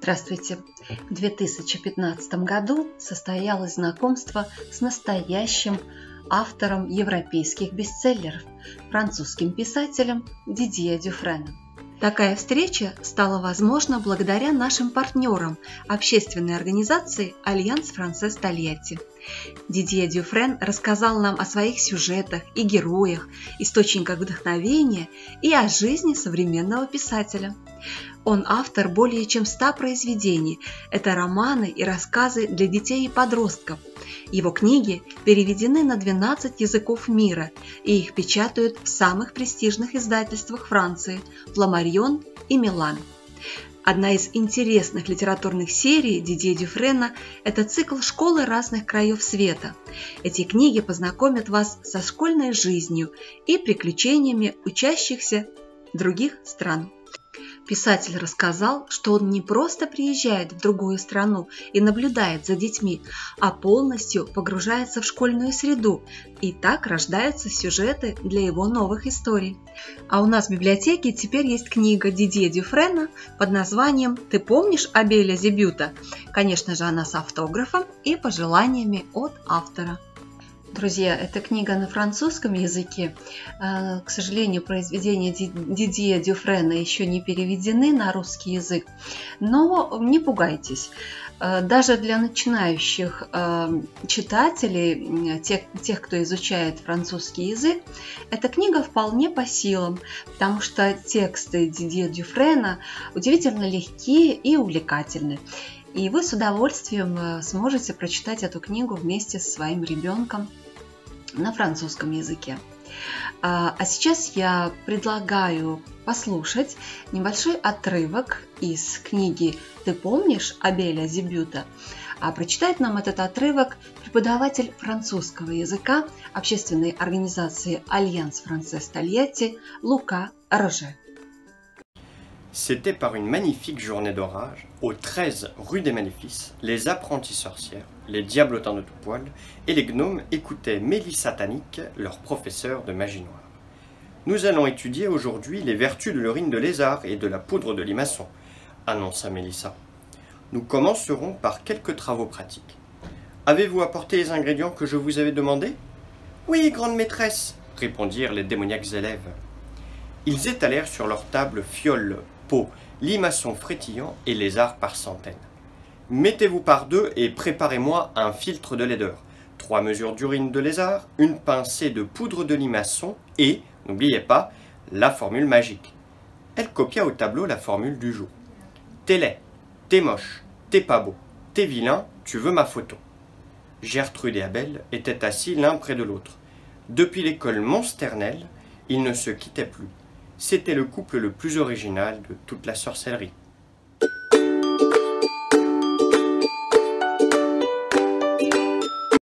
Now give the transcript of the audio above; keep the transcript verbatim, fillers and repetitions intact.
Здравствуйте! В две тысячи пятнадцатом году состоялось знакомство с настоящим автором европейских бестселлеров, французским писателем Дидье Дюфреном. Такая встреча стала возможна благодаря нашим партнерам общественной организации «Альянс Франсез Тольятти». Дидье Дюфрен рассказал нам о своих сюжетах и героях, источниках вдохновения и о жизни современного писателя. Он автор более чем ста произведений. Это романы и рассказы для детей и подростков. Его книги переведены на двенадцать языков мира, и их печатают в самых престижных издательствах Франции – Фламарион и Милан. Одна из интересных литературных серий Дидье Дюфрена – это цикл «Школы разных краев света». Эти книги познакомят вас со школьной жизнью и приключениями учащихся других стран. Писатель рассказал, что он не просто приезжает в другую страну и наблюдает за детьми, а полностью погружается в школьную среду, и так рождаются сюжеты для его новых историй. А у нас в библиотеке теперь есть книга Дидье Дюфрена под названием «Ты помнишь Абеля Зебюта?». Конечно же, она с автографом и пожеланиями от автора. Друзья, эта книга на французском языке. К сожалению, произведения Дидье Дюфрена еще не переведены на русский язык, но не пугайтесь. Даже для начинающих читателей, тех, тех, кто изучает французский язык, эта книга вполне по силам, потому что тексты Дидье Дюфрена удивительно легкие и увлекательны. И вы с удовольствием сможете прочитать эту книгу вместе со своим ребенком на французском языке. А сейчас я предлагаю послушать небольшой отрывок из книги «Ты помнишь Абеля Зебюта?». А прочитает нам этот отрывок преподаватель французского языка общественной организации «Альянс Франсез Тольятти» Лука Роже. C'était par une magnifique journée d'orage, au treize rue des Maléfices, les apprentis sorcières, les diablotins de tout poil et les gnomes écoutaient Mélissa Tannic, leur professeur de magie noire. Nous allons étudier aujourd'hui les vertus de l'urine de lézard et de la poudre de limaçon, annonça Mélissa. Nous commencerons par quelques travaux pratiques. Avez-vous apporté les ingrédients que je vous avais demandés? Oui, grande maîtresse, répondirent les démoniaques élèves. Ils étalèrent sur leur table fioles, pots, limaçons frétillants et lézards par centaines. Mettez-vous par deux et préparez-moi un filtre de laideur, trois mesures d'urine de lézard, une pincée de poudre de limaçon et, n'oubliez pas, la formule magique. Elle copia au tableau la formule du jour. T'es laid, t'es moche, t'es pas beau, t'es vilain, tu veux ma photo. Gertrude et Abel étaient assis l'un près de l'autre. Depuis l'école monsternelle, ils ne se quittaient plus. C'était le couple le plus original de toute la sorcellerie.